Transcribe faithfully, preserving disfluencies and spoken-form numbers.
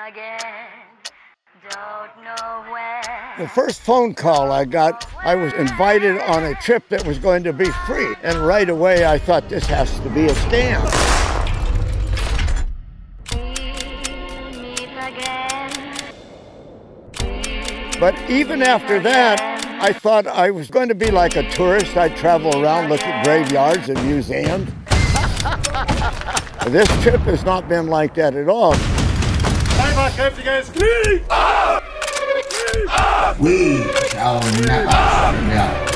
again. Don't know when. The first phone call I got, I was invited on a trip that was going to be free. And right away I thought, this has to be a scam. We'll meet again. But even after that, I thought I was going to be like a tourist. I'd travel around, look at graveyards and museums. This trip has not been like that at all. We shall never know.